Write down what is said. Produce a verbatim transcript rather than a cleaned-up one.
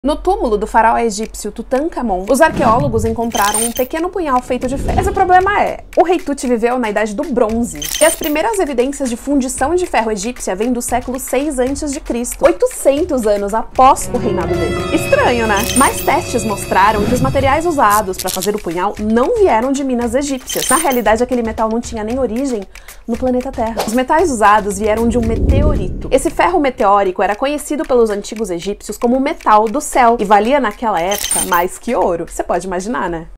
No túmulo do faraó egípcio Tutankhamon, os arqueólogos encontraram um pequeno punhal feito de ferro. Mas o problema é, o rei Tut viveu na Idade do Bronze, e as primeiras evidências de fundição de ferro egípcia vêm do século seis antes de Cristo, oitocentos anos após o reinado dele. Estranho, né? Mas testes mostraram que os materiais usados para fazer o punhal não vieram de minas egípcias. Na realidade, aquele metal não tinha nem origem no planeta Terra. Os metais usados vieram de um meteorito. Esse ferro meteórico era conhecido pelos antigos egípcios como o metal do céu e valia naquela época mais que ouro. Você pode imaginar, né?